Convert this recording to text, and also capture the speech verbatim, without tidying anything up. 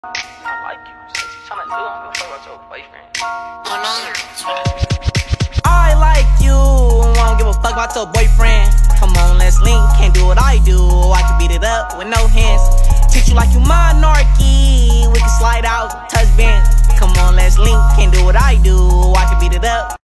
I like you. Say you tryna do, I'm gonna fuck about your boyfriend. I like you, won't give a fuck about your boyfriend. Come on, let's link, can't do what I do. I can beat it up with no hands. Treat you like you monarchy, we can slide out, touch bands. Come on, let's link, can't do what I do. I can beat it up.